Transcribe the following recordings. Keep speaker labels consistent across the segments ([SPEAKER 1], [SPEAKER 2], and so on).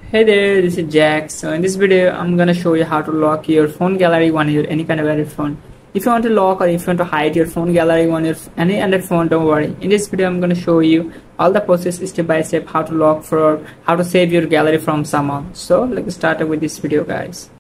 [SPEAKER 1] Hey there, this is Jack. So in this video, I'm gonna show you how to lock your phone gallery on your any kind of Android phone. If you want to lock or if you want to hide your phone gallery on your any Android phone, don't worry. In this video, I'm gonna show you all the process step by step how to lock for how to save your gallery from someone. So let's start with this video, guys.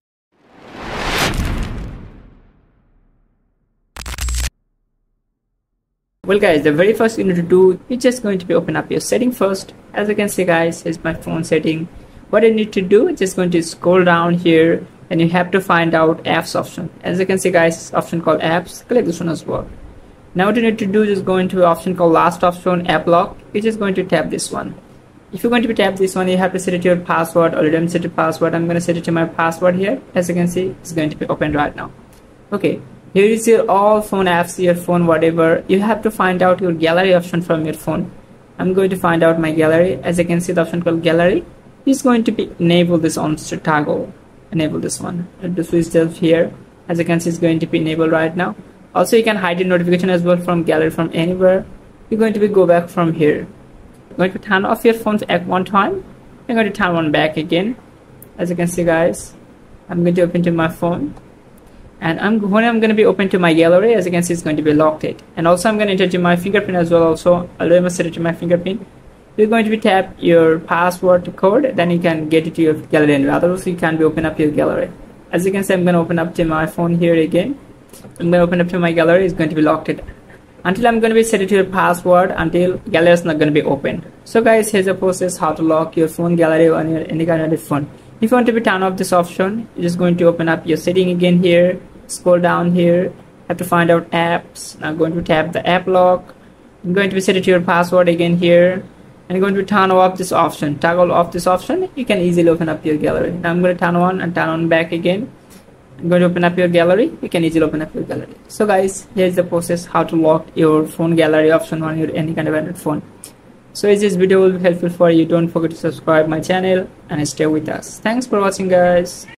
[SPEAKER 1] Well guys, the very first thing you need to do is just going to be open up your setting first. As you can see guys, here's my phone setting. What you need to do is just going to scroll down here and you have to find out apps option. As you can see guys, option called apps, click this one as well. Now what you need to do is go into option called last option, app lock. You're just going to tap this one. If you're going to be tap this one, you have to set it to your password. Already I'm set to password. I'm going to set it to my password here. As you can see, it's going to be open right now. Okay. Here is your all phone apps, your phone, whatever. You have to find out your gallery option from your phone. I'm going to find out my gallery. As you can see, the option called gallery is going to be enable this on toggle. Enable this one. The switch itself here. As you can see, it's going to be enabled right now. Also, you can hide your notification as well from gallery from anywhere. You're going to be go back from here. You're going to turn off your phone at one time. You're going to turn one back again. As you can see, guys, I'm going to open to my phone. And when I'm going to be open to my gallery, as you can see, it's going to be locked it. And also I'm going to enter my fingerprint as well. Also, I'll set it to my fingerprint. You're going to be tap your password code, then you can get it to your gallery, and otherwise you can be open up your gallery. As you can see, I'm going to open up to my phone here again. I'm going to open up to my gallery. It's going to be locked it until I'm going to be set it to your password until gallery is not going to be open. So guys, here's the process how to lock your phone gallery on your any kind of phone. If you want to be turn off this option, you're just going to open up your setting again here. Scroll down here, have to find out apps. Now I'm going to tap the app lock. I'm going to be set it to your password again here, and I'm going to turn off this option, toggle off this option. You can easily open up your gallery. Now I'm going to turn on and turn on back again. I'm going to open up your gallery. You can easily open up your gallery. So guys, here's the process how to lock your phone gallery option on your any kind of Android phone. So if this video will be helpful for you, don't forget to subscribe my channel and stay with us. Thanks for watching, guys.